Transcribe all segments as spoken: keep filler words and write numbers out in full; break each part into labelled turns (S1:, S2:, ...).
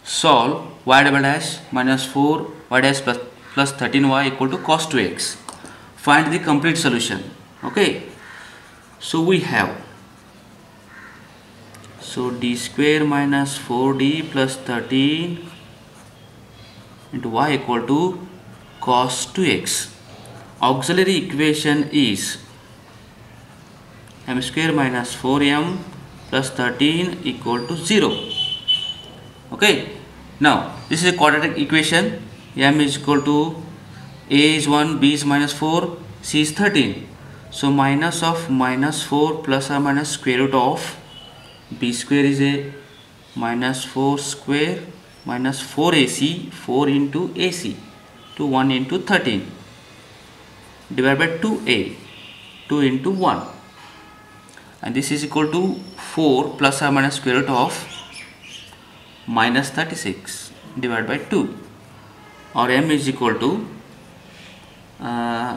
S1: solve y double dash minus four y dash plus, plus thirteen y equal to cos two x. Find the complete solution. Okay, so we have, so d square minus four d plus thirteen into y equal to cos two x. Auxiliary equation is m square minus four m plus thirteen equal to zero. Okay, now this is a quadratic equation. M is equal to a is one, b is minus four, c is thirteen. So minus of minus four plus or minus square root of b square is a minus four square minus four a c, four into a c, to one into thirteen, divided by two a, two into one, and this is equal to four plus or minus square root of minus thirty-six divided by two, or m is equal to uh,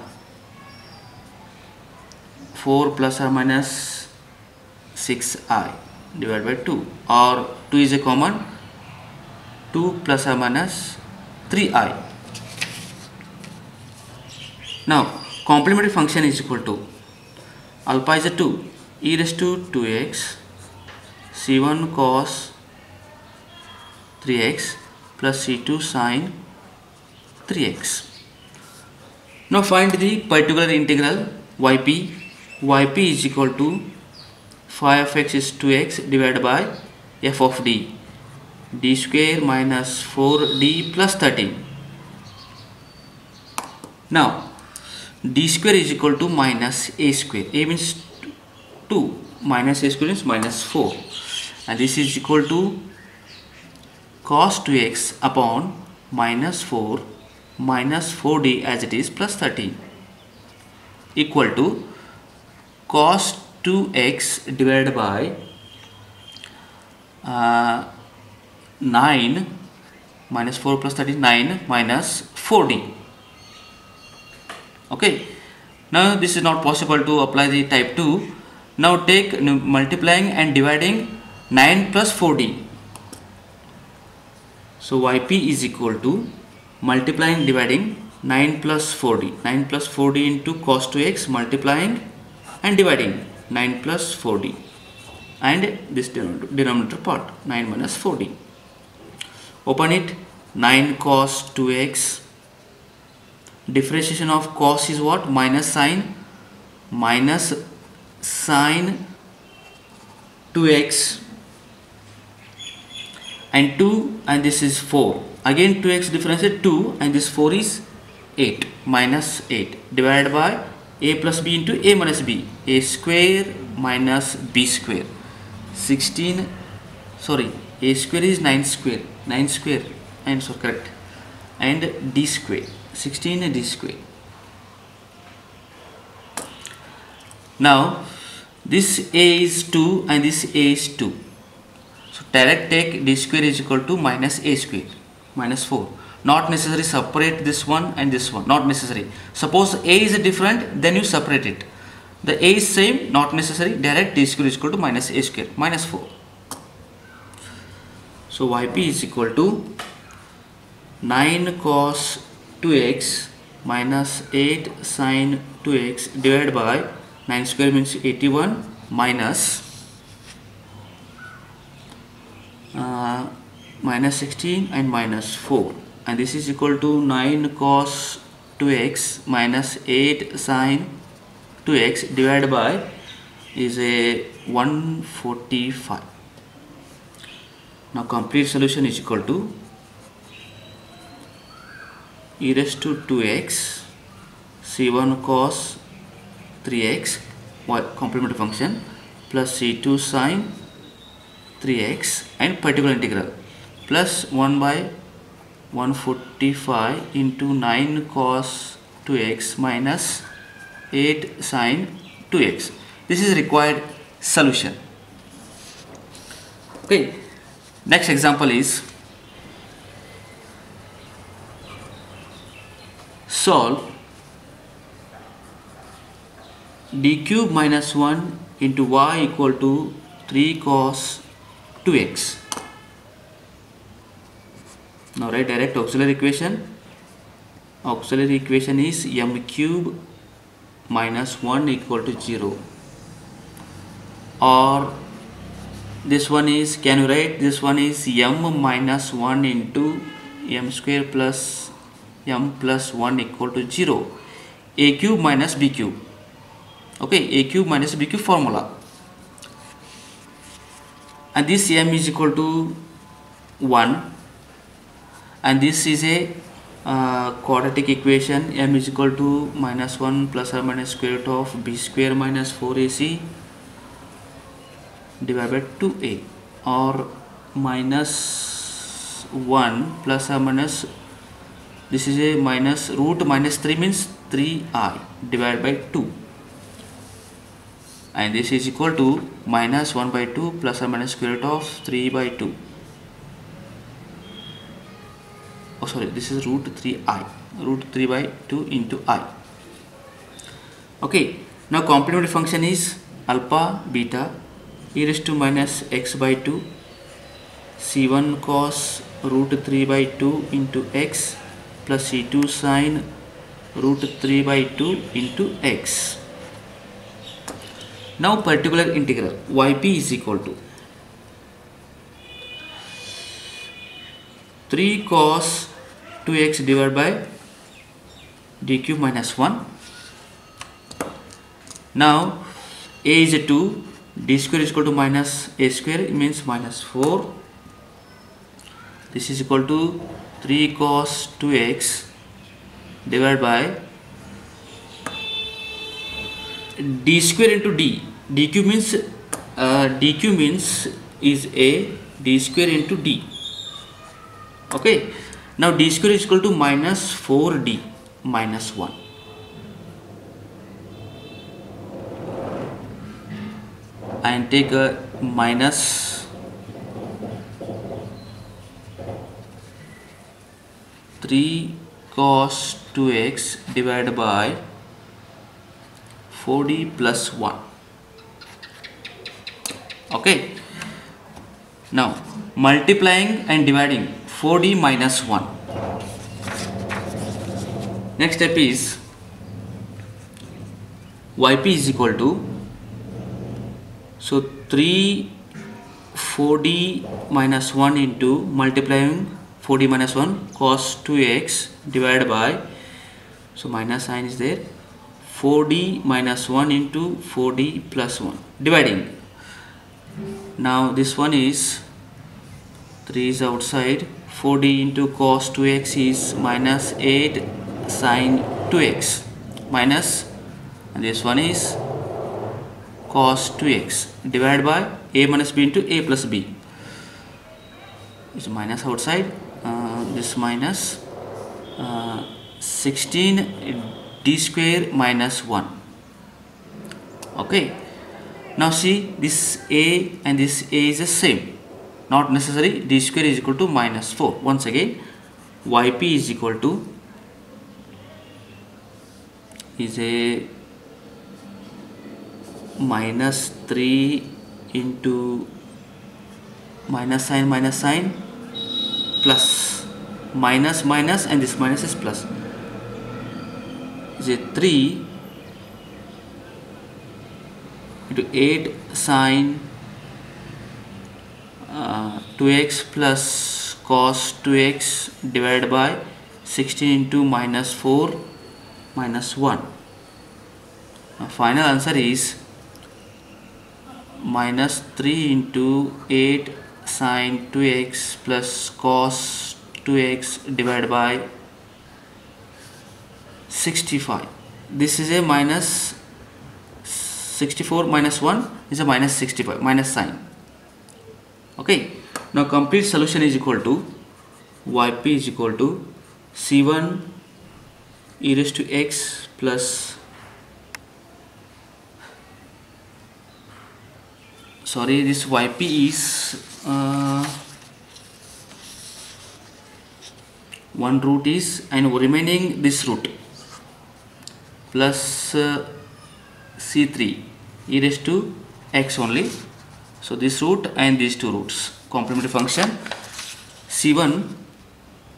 S1: four plus or minus six i divided by two, or two is a common, two plus or minus three i. Now complementary function is equal to alpha is a two, e raised to two x c one cos three x plus c two sin three x. Now find the particular integral yp. Yp is equal to phi of x is two x divided by f of d, d square minus four d plus thirteen. Now d square is equal to minus a square. A means two, minus a square means minus four, and this is equal to cos two x upon minus four minus four d as it is plus thirteen, equal to cos two x divided by uh, nine minus four plus thirteen, nine minus four d. Okay, now this is not possible to apply the type two. Now take multiplying and dividing nine plus four d. So yp is equal to multiplying dividing nine plus four d, nine plus four d into cos two x, multiplying and dividing nine plus four d, and this denominator part nine minus four d. Open it, nine cos two x, differentiation of cos is what? Minus sine, minus sine two x, and two, and this is four. Again two x differentiate two, and this four is eight, minus eight, divided by a plus b into a minus b, a square minus b square, sixteen, sorry, a square is nine square, nine square, and so correct, and d square, sixteen d square. Now this a is two and this a is two, so direct take d square is equal to minus a square, minus four. Not necessary separate this one and this one, not necessary. Suppose a is different, then you separate it. The a is same, not necessary, direct d square is equal to minus a square, minus four. So yp is equal to nine cos two x minus eight sin two x divided by nine square means eighty-one minus uh, minus sixteen and minus four, and this is equal to nine cos two x minus eight sin two x divided by is a one forty-five. Now complete solution is equal to e raised to two x c one cos three x complementary function plus c two sin three x and particular integral plus one by one forty-five into nine cos two x minus eight sin two x. This is required solution. Okay, next example is solve d cube minus one into y equal to three cos two x. Now write direct auxiliary equation. Auxiliary equation is m cube minus one equal to zero, or this one is, can you write, this one is m minus one into m square plus m plus one equal to zero, a cube minus b cube. Okay, a cube minus b cube formula, and this m is equal to one, and this is a uh, quadratic equation. M is equal to minus one plus or minus square root of b square minus four a c divided by two a, or minus one plus or minus, this is a minus root minus three means three i divided by two, and this is equal to minus one by two plus or minus square root of three by two. Oh sorry, this is root three i, root three by two into I. Okay, now complementary function is alpha beta e raised to minus x by two c one cos root three by two into x plus c two sin root three by two into x. Now particular integral yp is equal to three cos two x divided by d cube minus one. Now a is a two, d square is equal to minus a square, it means minus four. This is equal to three cos two x divided by d square into d. d cube means uh, d cube means is a, d square into d. Okay, now d square is equal to minus four d minus one. And take a minus three cos two x divided by four d plus one. Okay, now multiplying and dividing four d minus one. Next step is yp is equal to, so three four d minus one into multiplying four d minus one cos two x divided by, so minus sign is there, four d minus one into four d plus one, dividing. Now this one is, three is outside, four d into cos two x is minus eight sin two x minus, and this one is cos two x divided by a minus b into a plus b. It's minus outside, uh, this minus uh, sixteen d square minus one. Okay, now see, this a and this a is the same, not necessary. D square is equal to minus four. Once again, yp is equal to, is a minus three into minus sign minus sign plus minus minus, and this minus is plus, is a three into eight sin uh, two x plus cos two x divided by sixteen into minus four minus one. Now final answer is minus three into eight sin two x plus cos two x divided by sixty-five. This is a minus sixty-four minus one is a minus sixty-five, minus sign. Okay, now complete solution is equal to yp is equal to c one e raised to x plus, sorry, this yp is uh, one root is, and remaining this root plus uh, c three e raised to x only. So this root and these two roots, complementary function c one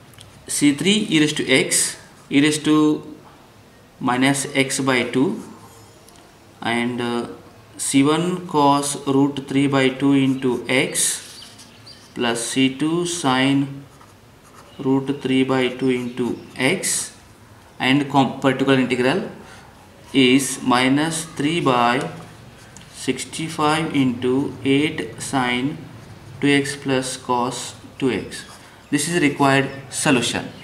S1: C three e raised to x e raised to minus x by two, and uh, C one cos root three by two into x plus C two sine root three by two into x, and particular integral is minus three by sixty-five into eight sine two x plus cos two x. This is required solution.